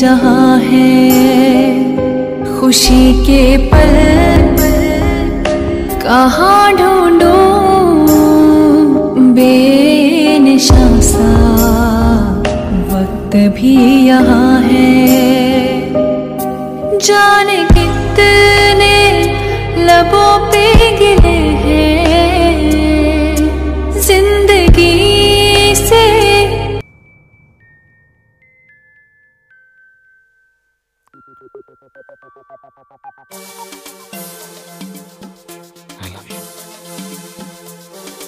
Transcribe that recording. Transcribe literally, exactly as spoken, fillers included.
जहां है, खुशी के पल कहाँ ढूंढूं, बेनिशां सा वक्त भी यहाँ है। जाने कितने लबों पे गिले हैं जिंदगी से। I love you.